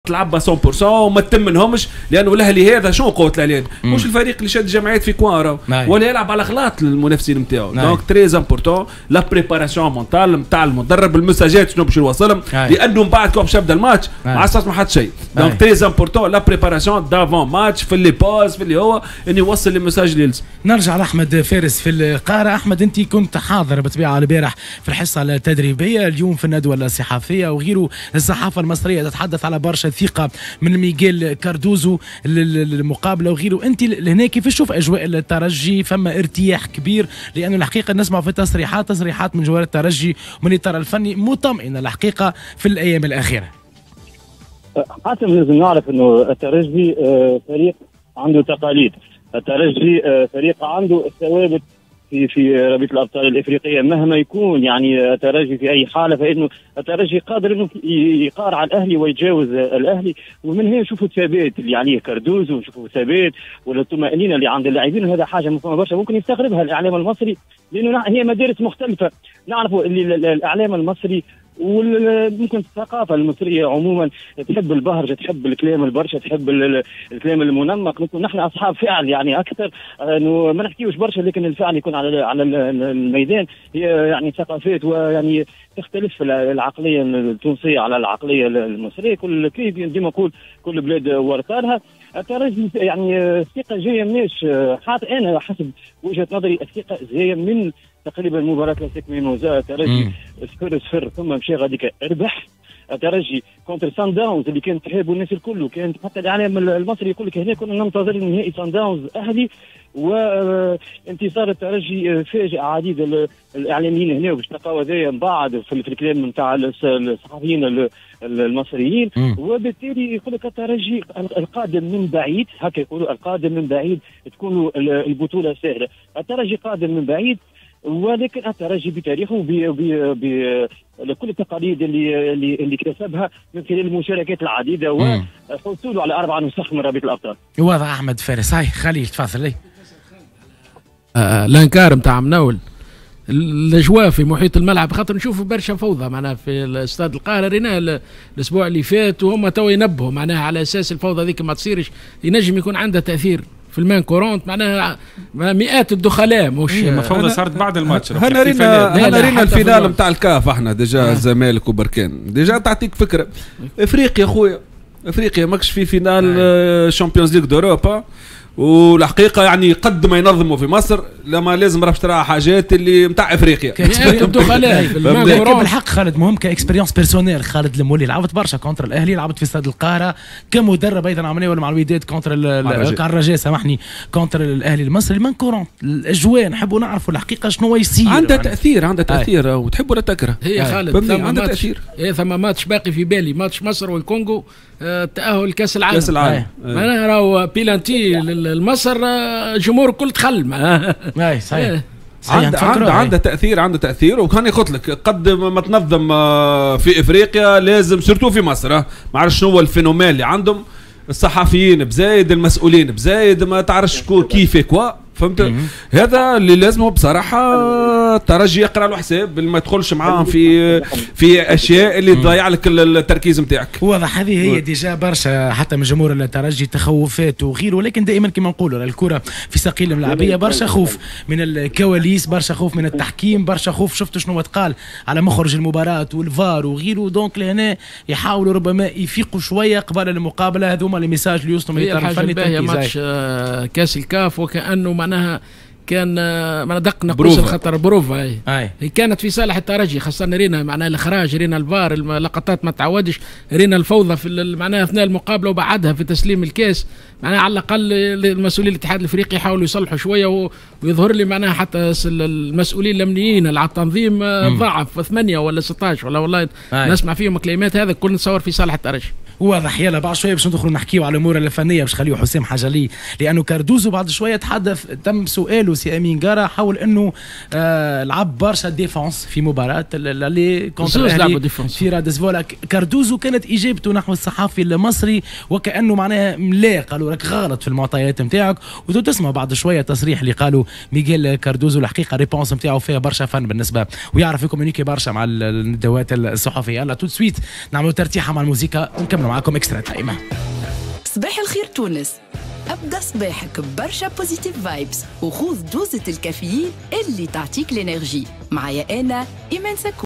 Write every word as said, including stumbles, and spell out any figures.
تلعب مية بالمية وما تمنهمش، لانه الاهلي هذا شنو قوه الاهلي؟ مش الفريق اللي شاد جمعيات في كوان ولا يلعب على غلاط المنافسين نتاعو. دونك تري امبورتون لا بريباراسيون مونتال نتاع المدرب، المساجات شنو باش يوصلهم، لانه من بعد كون باش يبدا الماتش ما عادش تسمع حتى شيء. دونك تري امبورتون لا بريباراسيون دافون ماتش في اللي باز في اللي هو انه يوصل المساج اللي يلزم. نرجع لاحمد فارس في القاره. احمد انت كنت حاضر بالطبيعه البارح في الحصه التدريبيه، اليوم في الندوه الصحفيه وغيره الصحافه المصريه تتحدث على برشا ثقه من ميغيل كاردوزو المقابله وغيره. انت هنا كيف تشوف اجواء الترجي؟ فما ارتياح كبير لانه الحقيقه نسمع في تصريحات تصريحات من جوار الترجي ومن الاطار الفني مطمئنه الحقيقه في الايام الاخيره. حاتم لازم نعرف انه الترجي فريق عنده تقاليد، الترجي فريق عنده ثوابت في في رابطه الابطال الافريقيه مهما يكون يعني الترجي في اي حاله، فانه الترجي قادر انه يقارع الاهلي ويتجاوز الاهلي، ومن هنا نشوفوا الثبات اللي عليه كاردوزو ونشوفوا الثبات والطمانينه اللي عند اللاعبين، وهذا حاجه مفهومه برشا ممكن يستغربها الاعلام المصري لانه هي مدارس مختلفه. نعرفوا اللي الاعلام المصري وممكن الثقافه المصريه عموما تحب البهرجه، تحب الكلام البرشا، تحب الكلام المنمق. نحن اصحاب فعل يعني اكثر، انه ما نحكيوش برشا لكن الفعل يكون على على الميدان. هي يعني ثقافات ويعني تختلف العقليه التونسيه على العقليه المصريه، كل كيف ديما نقول كل بلاد ورثارها. الترجي يعني الثقه جايه مناش، حتى انا حسب وجهه نظري الثقه جايه من تقريبا مباراه كلاسيك ميموزا. الترجي صفر صفر ثم مشى غاديك ربح. الترجي كونتر سان داونز اللي كانت تحبوا الناس الكل، وكانت حتى الاعلام المصري يقول لك هنا كنا ننتظر نهائي سان داونز اهلي، وانتصار الترجي فاجئ عديد الاعلاميين هنا باش تلقاو هذايا من بعد في الكلام نتاع الصحفيين المصريين. وبالتالي يقول لك الترجي القادم من بعيد، هكا يقولوا القادم من بعيد تكون البطوله سهله. الترجي قادم من بعيد، ولكن الترجي بتاريخه بكل التقاليد اللي اللي اللي اكتسبها من خلال المشاركات العديده وحصوله على اربع نسخ من رابطه الابطال. واضح احمد فارس. هاي خليل تفضل. لي آه الانكار نتاع مناول الاجواء في محيط الملعب، خاطر نشوفوا برشا فوضى معناها في الاستاد القاهره. رينا الاسبوع اللي فات وهم تو ينبهوا معناها على اساس الفوضى ذيك ما تصيرش، ينجم يكون عندها تاثير في المان كورونت معناها مئات الدخلاء. مش الفوضى صارت بعد الماتش. هنا رينا هنا رينا الفينال نتاع الكاف احنا ديجا الزمالك وبركان ديجا تعطيك فكره. افريقيا خويا، افريقيا ماكش في فينال شامبيونز ليغ دوروبا، والحقيقه يعني قد ما ينظموا في مصر لما لازم راح ترى حاجات اللي نتاع افريقيا الدخلاء. لكن بالحق خالد مهم كاكسبيريونس بيرسونيل، خالد المولي لعبت برشا كونتر الاهلي، لعبت في استاد القاهره كمدرب ايضا عمليه ولا مع الوداد كونتر الرجاء سامحني كونتر الاهلي المصري. من كورون الاجواء نحبوا نعرفوا الحقيقه شنو يصير. عندها يعني تاثير عندها تاثير وتحب ولا تكره. هي خالد عندها تاثير. هي ثم ماتش باقي في بالي، ماتش مصر والكونغو تاهل لكاس العالم. كاس العالم معناها راهو بيلانتي لمصر الجمهور الكل تخل. اي صحيح. عنده عنده عنده تاثير عنده تاثير وكان قلت لك قد ما تنظم في افريقيا لازم سيرتو في مصر. ما عرفش شنو هو الفينومين اللي عندهم، الصحفيين بزايد، المسؤولين بزايد، ما تعرفش كيف كوا فهمت. هذا اللي لازمه بصراحه الترجي يقرا له حساب ما يدخلش معاهم في في اشياء اللي تضيع لك التركيز نتاعك. واضح هذه هي ديجا برشا حتى من جمهور الترجي تخوفات وغيره، ولكن دائما كما نقولوا الكره في سقيل الملعبيه برشا خوف من الكواليس، برشا خوف من التحكيم، برشا خوف شفت شنو تقال على مخرج المباراه والفار وغيره. دونك لهنا يحاولوا ربما يفيقوا شويه قبل المقابله. هذوما لي ميساج اللي يوصلوا من الاطار الفني. ماتش كاس الكاف وكانه معناها كان معناها دق نقص الخطر بروفا. هي. هي كانت في صالح الترجي، خاصة رينا معناها الاخراج، رينا الفار، اللقطات ما تعودش، رينا الفوضى في معناها اثناء المقابله وبعدها في تسليم الكاس. معناها على الاقل المسؤولين الاتحاد الافريقي يحاولوا يصلحوا شويه، ويظهر لي معناها حتى المسؤولين الامنيين على التنظيم ضعف ثمانية ولا ستة عشر ولا والله نسمع فيهم كلمات. هذا كل نتصور في صالح الترجي. واضح. يلا بعد شويه باش ندخلوا نحكيوا على الامور الفنيه باش خليوا حسام حجلي، لانه كاردوزو بعد شويه تحدث تم سؤاله التونسي امين قاره حاول انه آه لعب برشا ديفونس في مباراه اللي كونتر الاهلي في رادسفولا. كاردوزو كانت اجابته نحو الصحافي المصري وكانه معناها لا، قالوا راك غلط في المعطيات نتاعك. وتسمع بعد شويه تصريح اللي قالوا ميغيل كاردوزو، الحقيقه ريبونس نتاعو فيها برشا فن بالنسبه ويعرف يكومونيكي برشا مع الندوات الصحفيه. يلا تو سويت نعملوا ترتيحه مع الموسيقى ونكملوا معاكم اكسترا تايم. صباح الخير تونس، ابدا صباحك ببرشا بوزيتيف فايبس وخذ دوزة الكافيين اللي تعطيك الانرجي. معايا انا ايمان سكو.